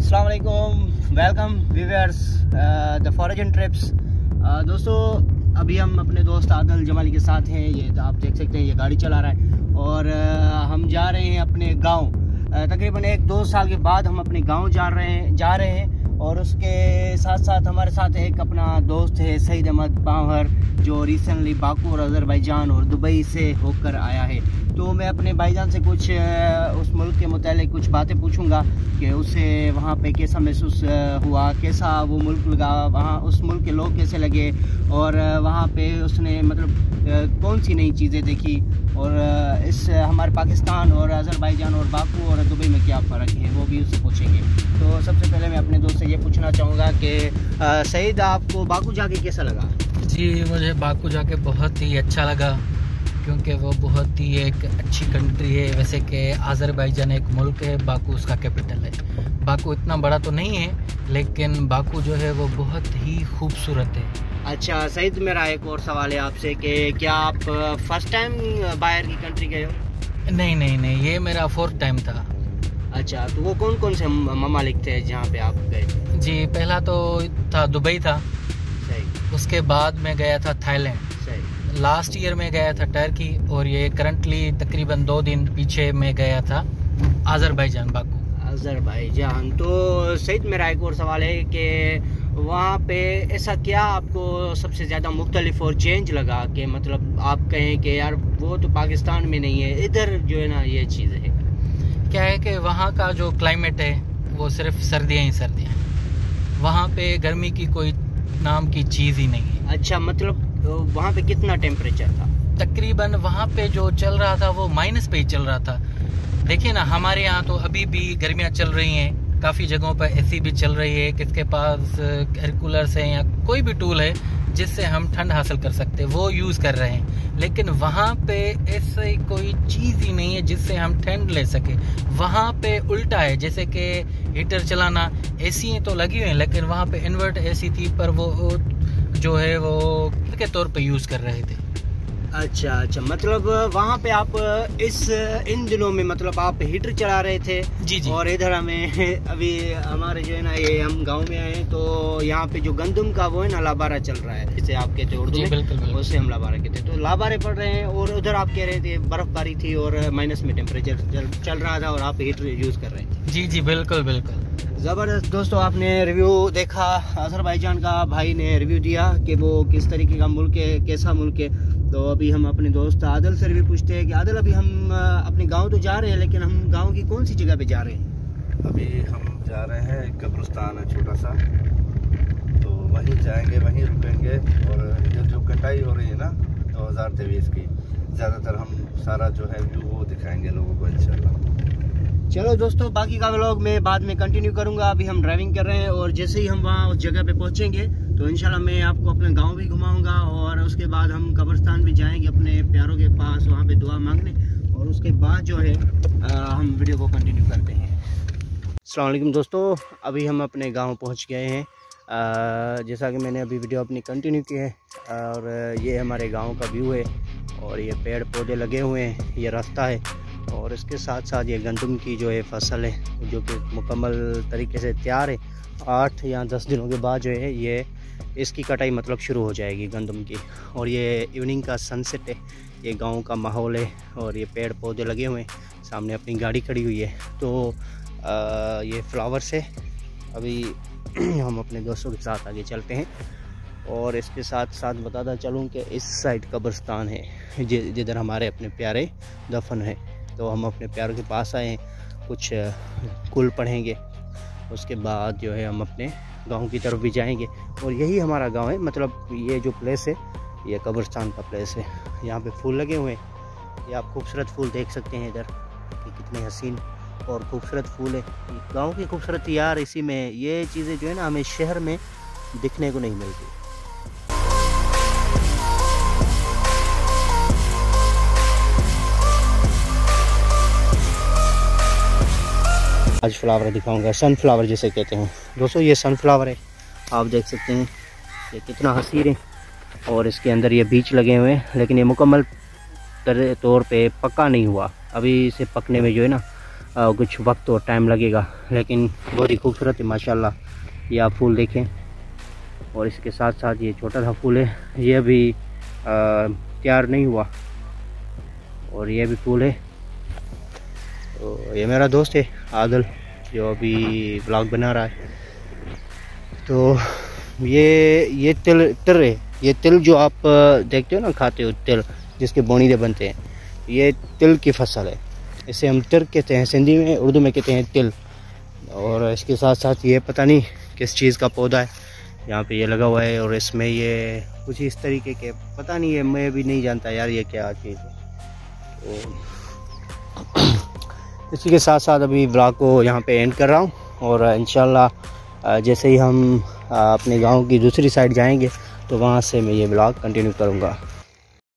अस्सलाम वालेकुम, welcome viewers the foreign trips. दोस्तों अभी हम अपने दोस्त आदिल जमाली के साथ हैं। ये तो आप देख सकते हैं ये गाड़ी चला रहा है और हम जा रहे हैं अपने गांव। तकरीबन 1-2 साल के बाद हम अपने गांव जा रहे हैं और उसके साथ साथ हमारे साथ एक अपना दोस्त है सईद अहमद बावर, जो रिसेंटली बाकू और अज़रबैजान और दुबई से होकर आया है। तो मैं अपने भाईजान से कुछ उस मुल्क के मुतालिक कुछ बातें पूछूंगा कि उसे वहाँ पे कैसा महसूस हुआ, कैसा वो मुल्क लगा, वहाँ उस मुल्क के लोग कैसे लगे और वहाँ पे उसने मतलब कौन सी नई चीज़ें देखी और इस हमारे पाकिस्तान और अज़रबैजान और बाकू और दुबई में क्या फ़र्क है वो भी उससे पूछेंगे। तो सबसे पहले मैं अपने दोस्त से ये पूछना चाहूँगा कि सईद, आपको बाकू जाके कैसा लगा? जी, मुझे बाकू जाके बहुत ही अच्छा लगा क्योंकि वो बहुत ही एक अच्छी कंट्री है। वैसे कि अज़रबैजान एक मुल्क है, बाकू उसका कैपिटल है। बाकू इतना बड़ा तो नहीं है लेकिन बाकू जो है वो बहुत ही खूबसूरत है। अच्छा सईद, मेरा एक और सवाल है आपसे कि क्या आप फर्स्ट टाइम बाहर की कंट्री गए हो? नहीं, ये मेरा 4th टाइम था। अच्छा, तो वो कौन कौन से ममालिक थे जहाँ पे आप गए? जी, पहला तो था दुबई था। सही। उसके बाद मैं गया था थाईलैंड। सही। लास्ट ईयर में गया था टर्की और ये करंटली तकरीबन 2 दिन पीछे मैं गया था अज़रबैजान, बाकू। अज़रबैजान। तो सईद, मेरा एक और सवाल है कि वहाँ पे ऐसा क्या आपको सबसे ज़्यादा मुख्तलिफ और चेंज लगा कि मतलब आप कहें कि यार वो तो पाकिस्तान में नहीं है, इधर जो है ना ये चीज़ है? क्या है कि वहाँ का जो क्लाइमेट है वो सिर्फ सर्दियाँ ही सर्दियाँ हैं। वहाँ पे गर्मी की कोई नाम की चीज़ ही नहीं है। अच्छा, मतलब वहाँ पे कितना टेम्परेचर था? तकरीबन वहाँ पे जो चल रहा था वो माइनस पे ही चल रहा था। देखिए ना, हमारे यहाँ तो अभी भी गर्मियाँ चल रही हैं, काफ़ी जगहों पर एसी भी चल रही है, किसके पास एयर कूलर्स हैं या कोई भी टूल है जिससे हम ठंड हासिल कर सकते हैं वो यूज़ कर रहे हैं। लेकिन वहाँ पे ऐसे कोई चीज़ ही नहीं है जिससे हम ठंड ले सके। वहाँ पे उल्टा है, जैसे कि हीटर चलाना, एसी तो लगी हुई हैं लेकिन वहाँ पे इन्वर्टर एसी थी पर वो जो है वो के तौर पे यूज़ कर रहे थे। अच्छा, मतलब वहाँ पे आप इन दिनों में मतलब आप हीटर चला रहे थे? जी। और इधर हमें अभी हमारे जो है ना ये हम गांव में आए हैं तो यहाँ पे जो गंदम का वो है ना लाबारा चल रहा है, जैसे आप कहते हो उर्दू में, बिल्कुल। उससे हम लाबारा कहते हैं। तो लाबारे पड़ रहे हैं और उधर आप कह रहे थे बर्फबारी थी और माइनस में टेम्परेचर चल रहा था और आप हीटर यूज़ कर रहे थे। जी, बिल्कुल। ज़बरदस्त। दोस्तों आपने रिव्यू देखा, अज़रबैजान का भाई ने रिव्यू दिया कि वो किस तरीके का मुल्क है, कैसा मुल्क है। तो अभी हम अपने दोस्त आदिल से रिव्यू पूछते हैं कि आदिल, अभी हम अपने गांव तो जा रहे हैं लेकिन हम गांव की कौन सी जगह पे जा रहे हैं? अभी हम जा रहे हैं, एक कब्रिस्तान है छोटा सा, तो वहीं जाएंगे, वहीं रुकेंगे। और इधर जो कटाई हो रही है ना 2023 की, ज़्यादातर हम सारा जो है व्यू वो दिखाएंगे लोगों को इंशाल्लाह। चलो दोस्तों, बाकी का व्लॉग मैं बाद में कंटिन्यू करूंगा। अभी हम ड्राइविंग कर रहे हैं और जैसे ही हम वहाँ उस जगह पे पहुँचेंगे तो इंशाल्लाह मैं आपको अपना गांव भी घुमाऊंगा और उसके बाद हम कब्रिस्तान भी जाएंगे अपने प्यारों के पास, वहाँ पे दुआ मांगने, और उसके बाद जो है हम वीडियो को कंटिन्यू करते हैं। अस्सलाम वालेकुम दोस्तों, अभी हम अपने गाँव पहुँच गए हैं। जैसा कि मैंने अभी वीडियो अपनी कंटिन्यू की है और ये हमारे गाँव का व्यू है और ये पेड़ पौधे लगे हुए हैं, ये रास्ता है और इसके साथ साथ ये गंदम की जो है फसल है जो कि मुकम्मल तरीके से तैयार है। 8 या 10 दिनों के बाद जो है ये इसकी कटाई मतलब शुरू हो जाएगी गंदम की। और ये इवनिंग का सनसेट है, ये गांव का माहौल है और ये पेड़ पौधे लगे हुए हैं, सामने अपनी गाड़ी खड़ी हुई है। तो ये फ्लावर्स है। अभी हम अपने दोस्तों के साथ आगे चलते हैं और इसके साथ साथ बताता चलूँ कि इस साइड कब्रिस्तान है जिधर हमारे अपने प्यारे दफन है। तो हम अपने प्यारों के पास आए हैं, कुछ कुल पढ़ेंगे, उसके बाद जो है हम अपने गांव की तरफ भी जाएंगे। और यही हमारा गांव है, मतलब ये जो प्लेस है ये कब्रिस्तान का प्लेस है। यहाँ पे फूल लगे हुए हैं, ये आप खूबसूरत फूल देख सकते हैं इधर कि कितने हसीन और खूबसूरत फूल है। गांव की खूबसूरती यार इसी में, ये चीज़ें जो है ना हमें शहर में दिखने को नहीं मिलती। आज फ्लावर दिखाऊंगा, सनफ्लावर जिसे कहते हैं। दोस्तों ये सनफ्लावर है, आप देख सकते हैं ये कितना हसीन है और इसके अंदर ये बीज लगे हुए हैं, लेकिन ये मुकम्मल तौर पे पक्का नहीं हुआ। अभी इसे पकने में जो है ना कुछ वक्त और टाइम लगेगा, लेकिन बहुत ही खूबसूरत है माशाल्लाह। ये आप फूल देखें, और इसके साथ साथ ये छोटा सा फूल है, ये अभी तैयार नहीं हुआ, और ये भी फूल है। तो ये मेरा दोस्त है आदिल, जो अभी ब्लॉग बना रहा है। तो ये तिल है, ये तिल जो आप देखते हो ना, खाते हो तिल जिसके बोनीदे बनते हैं, ये तिल की फसल है। इसे हम तिर कहते हैं सिंधी में, उर्दू में कहते हैं तिल। और इसके साथ साथ ये पता नहीं किस चीज़ का पौधा है, यहाँ पे ये लगा हुआ है, और इसमें ये कुछ इस तरीके के, पता नहीं है, मैं भी नहीं जानता यार ये क्या चीज़ है। तो इसी के साथ साथ अभी ब्लॉग को यहाँ पे एंड कर रहा हूँ, और इंशाल्लाह जैसे ही हम अपने गांव की दूसरी साइड जाएंगे तो वहाँ से मैं ये ब्लॉग कंटिन्यू करूँगा।